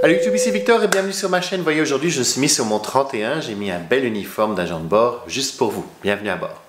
Salut YouTube, ici Victor et bienvenue sur ma chaîne. Voyez, aujourd'hui je me suis mis sur mon 31, j'ai mis un bel uniforme d'agent de bord juste pour vous. Bienvenue à bord.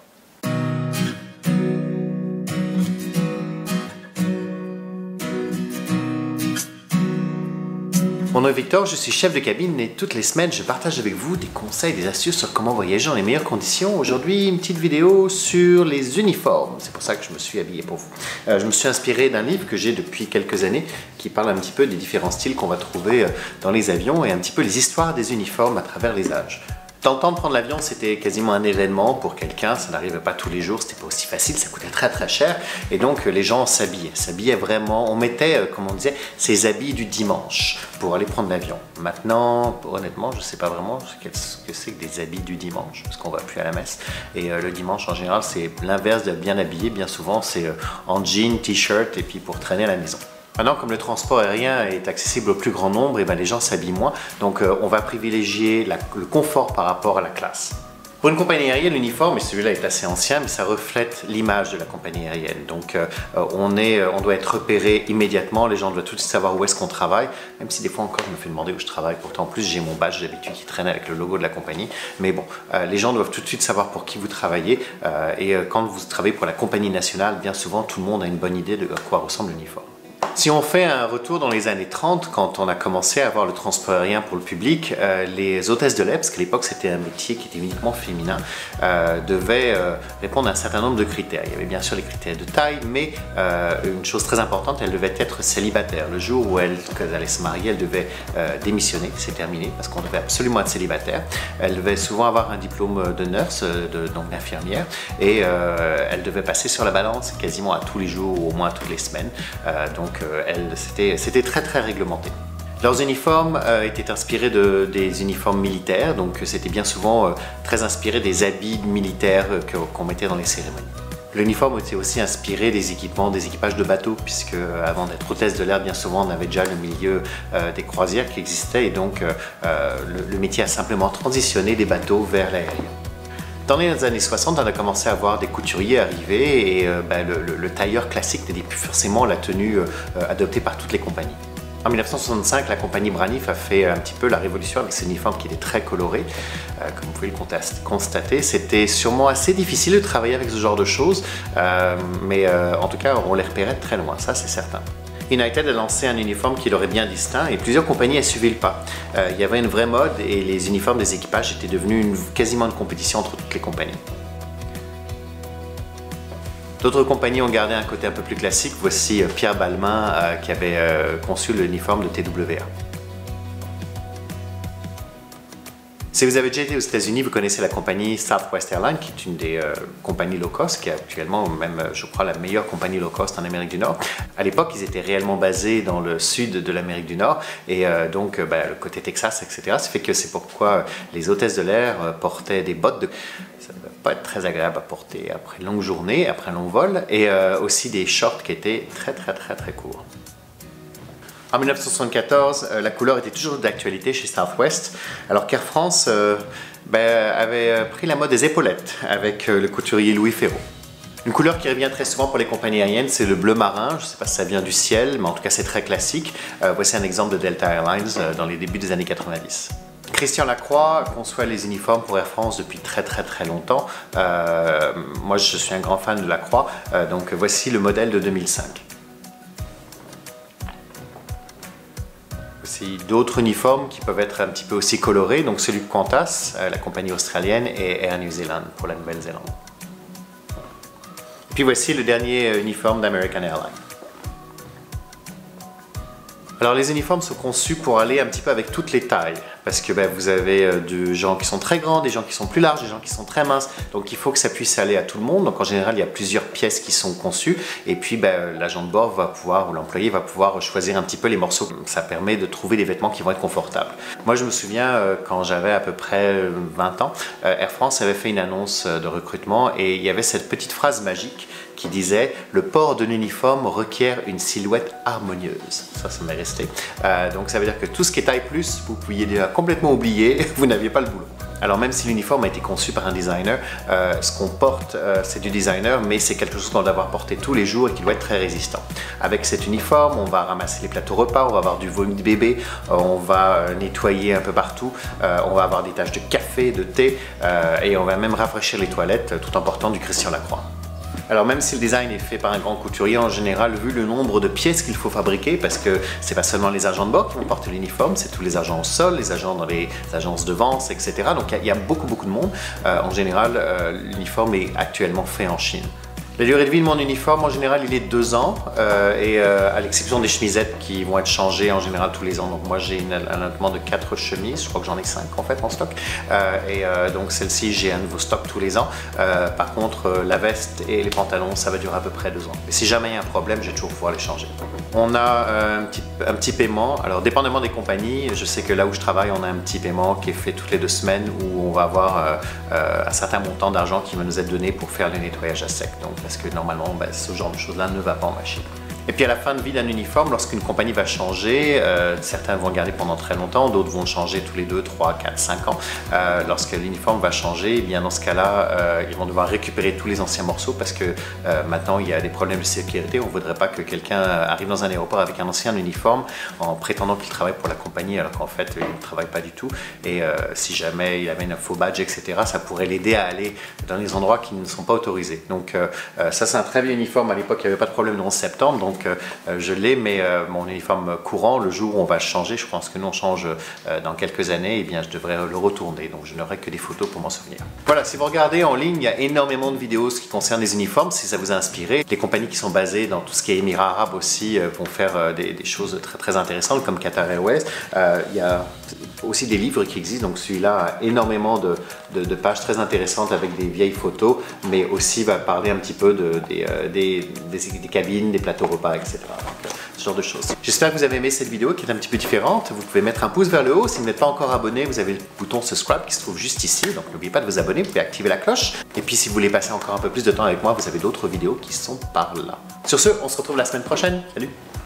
Mon nom est Victor, je suis chef de cabine et toutes les semaines je partage avec vous des conseils, des astuces sur comment voyager dans les meilleures conditions. Aujourd'hui, une petite vidéo sur les uniformes. C'est pour ça que je me suis habillé pour vous. Je me suis inspiré d'un livre que j'ai depuis quelques années qui parle un petit peu des différents styles qu'on va trouver dans les avions et un petit peu les histoires des uniformes à travers les âges. Dans le temps de prendre l'avion, c'était quasiment un événement pour quelqu'un, ça n'arrivait pas tous les jours, c'était pas aussi facile, ça coûtait très sker et donc les gens s'habillaient vraiment, on mettait, comme on disait, ses habits du dimanche pour aller prendre l'avion. Maintenant, honnêtement, je sais pas vraiment ce que c'est que des habits du dimanche, parce qu'on va plus à la messe et le dimanche en général c'est l'inverse de bien habillé, bien souvent c'est en jean, t-shirt et puis pour traîner à la maison. Maintenant, comme le transport aérien est accessible au plus grand nombre, et ben les gens s'habillent moins, donc on va privilégier le confort par rapport à la classe. Pour une compagnie aérienne, l'uniforme, et celui-là est assez ancien, mais ça reflète l'image de la compagnie aérienne. Donc on doit être repéré immédiatement, les gens doivent tout de suite savoir où est-ce qu'on travaille, même si des fois encore je me fais demander où je travaille, pourtant en plus j'ai mon badge d'habitude qui traîne avec le logo de la compagnie. Mais bon, les gens doivent tout de suite savoir pour qui vous travaillez, et quand vous travaillez pour la compagnie nationale, bien souvent tout le monde a une bonne idée de à quoi ressemble l'uniforme. Si on fait un retour dans les années 30, quand on a commencé à avoir le transport aérien pour le public, les hôtesses de l'air, parce qu'à l'époque c'était un métier qui était uniquement féminin, devaient répondre à un certain nombre de critères. Il y avait bien sûr les critères de taille, mais une chose très importante, elles devaient être célibataires. Le jour où elles allaient se marier, elles devaient démissionner, c'est terminé, parce qu'on devait absolument être célibataire. Elles devaient souvent avoir un diplôme de nurse, donc d'infirmière, et elles devaient passer sur la balance quasiment à tous les jours, ou au moins toutes les semaines. C'était très réglementé. Leurs uniformes étaient inspirés des uniformes militaires, donc c'était bien souvent très inspiré des habits militaires qu'on mettait dans les cérémonies. L'uniforme était aussi inspiré des équipages de bateaux, puisque avant d'être hôtesse de l'air, bien souvent on avait déjà le milieu des croisières qui existait, et donc le métier a simplement transitionné des bateaux vers l'aérien. Dans les années 60, on a commencé à voir des couturiers arriver et le tailleur classique n'était plus forcément la tenue adoptée par toutes les compagnies. En 1965, la compagnie Braniff a fait un petit peu la révolution avec ses uniformes qui étaient très colorés. Comme vous pouvez le constater, c'était sûrement assez difficile de travailler avec ce genre de choses, mais en tout cas, on les repérait de très loin, ça c'est certain. United a lancé un uniforme qui leur est bien distinct et plusieurs compagnies ont suivi le pas. Il y avait une vraie mode et les uniformes des équipages étaient devenus quasiment une compétition entre toutes les compagnies. D'autres compagnies ont gardé un côté un peu plus classique. Voici Pierre Balmain qui avait conçu l'uniforme de TWA. Si vous avez déjà été aux États-Unis, vous connaissez la compagnie Southwest Airlines, qui est une des compagnies low cost, qui est actuellement même, je crois, la meilleure compagnie low cost en Amérique du Nord. À l'époque, ils étaient réellement basés dans le sud de l'Amérique du Nord, et donc le côté Texas, etc. Ça fait que c'est pourquoi les hôtesses de l'air portaient des bottes de... Ça ne va pas être très agréable à porter après une longue journée, après un long vol, et aussi des shorts qui étaient très courts. En 1974, la couleur était toujours d'actualité chez Southwest, alors qu'Air France avait pris la mode des épaulettes avec le couturier Louis Ferraud. Une couleur qui revient très souvent pour les compagnies aériennes, c'est le bleu marin. Je ne sais pas si ça vient du ciel, mais en tout cas c'est très classique. Voici un exemple de Delta Airlines dans les débuts des années 90. Christian Lacroix conçoit les uniformes pour Air France depuis très longtemps. Moi je suis un grand fan de Lacroix, donc voici le modèle de 2005. D'autres uniformes qui peuvent être un petit peu aussi colorés, donc celui de Qantas, la compagnie australienne, et Air New Zealand pour la Nouvelle-Zélande. Puis voici le dernier uniforme d'American Airlines. Alors les uniformes sont conçus pour aller un petit peu avec toutes les tailles, parce que vous avez des gens qui sont très grands, des gens qui sont plus larges, des gens qui sont très minces, donc il faut que ça puisse aller à tout le monde. Donc en général il y a plusieurs pièces qui sont conçues, et puis l'agent de bord va pouvoir, ou l'employé va pouvoir choisir un petit peu les morceaux. Ça permet de trouver des vêtements qui vont être confortables. Moi je me souviens quand j'avais à peu près 20 ans, Air France avait fait une annonce de recrutement et il y avait cette petite phrase magique qui disait « Le port d'un uniforme requiert une silhouette harmonieuse ». Ça m'est resté. Donc ça veut dire que tout ce qui est taille plus, vous pouviez déjà complètement oublier, vous n'aviez pas le boulot. Alors même si l'uniforme a été conçu par un designer, ce qu'on porte c'est du designer, mais c'est quelque chose qu'on doit devoir porter tous les jours et qui doit être très résistant. Avec cet uniforme, on va ramasser les plateaux repas, on va avoir du vomi de bébé, on va nettoyer un peu partout, on va avoir des taches de café, de thé et on va même rafraîchir les toilettes tout en portant du Christian Lacroix. Alors même si le design est fait par un grand couturier, en général, vu le nombre de pièces qu'il faut fabriquer, parce que c'est pas seulement les agents de bord qui vont porter l'uniforme, c'est tous les agents au sol, les agents dans les agences de vente, etc. Donc il y a beaucoup de monde. En général, l'uniforme est actuellement fait en Chine. La durée de vie de mon uniforme, en général, il est 2 ans, à l'exception des chemisettes qui vont être changées en général tous les ans. Donc moi, j'ai un allottement de 4 chemises, je crois que j'en ai 5 en fait en stock. Donc celle-ci, j'ai un nouveau stock tous les ans. Par contre, la veste et les pantalons, ça va durer à peu près 2 ans. Et si jamais il y a un problème, je vais toujours pouvoir les changer. On a un petit paiement. Alors, dépendamment des compagnies, je sais que là où je travaille, on a un petit paiement qui est fait toutes les 2 semaines où on va avoir un certain montant d'argent qui va nous être donné pour faire le nettoyage à sec. Donc, parce que normalement, ce genre de choses-là ne va pas en machine. Et puis à la fin de vie d'un uniforme, lorsqu'une compagnie va changer, certains vont le garder pendant très longtemps, d'autres vont le changer tous les 2, 3, 4, 5 ans. Lorsque l'uniforme va changer, eh bien dans ce cas-là, ils vont devoir récupérer tous les anciens morceaux parce que maintenant il y a des problèmes de sécurité. On ne voudrait pas que quelqu'un arrive dans un aéroport avec un ancien uniforme en prétendant qu'il travaille pour la compagnie alors qu'en fait il ne travaille pas du tout. Et si jamais il avait un faux badge, etc., ça pourrait l'aider à aller dans des endroits qui ne sont pas autorisés. Donc ça c'est un très vieux uniforme. À l'époque il n'y avait pas de problème le 11 septembre. Donc je l'ai, mais mon uniforme courant, le jour où on va le changer, je pense que nous on change dans quelques années, et bien je devrais le retourner, donc je n'aurai que des photos pour m'en souvenir. Voilà, si vous regardez en ligne, il y a énormément de vidéos qui concernent les uniformes, si ça vous a inspiré. Les compagnies qui sont basées dans tout ce qui est Émirats Arabes aussi vont faire des choses très intéressantes, comme Qatar Airways. Il y a aussi des livres qui existent, donc celui-là a énormément de pages très intéressantes avec des vieilles photos, mais aussi va parler un petit peu des cabines, des plateaux repas, etc. Donc, ce genre de choses. J'espère que vous avez aimé cette vidéo qui est un petit peu différente. Vous pouvez mettre un pouce vers le haut. Si vous n'êtes pas encore abonné, vous avez le bouton subscribe qui se trouve juste ici, donc n'oubliez pas de vous abonner, vous pouvez activer la cloche. Et puis si vous voulez passer encore un peu plus de temps avec moi, vous avez d'autres vidéos qui sont par là. Sur ce, on se retrouve la semaine prochaine. Salut!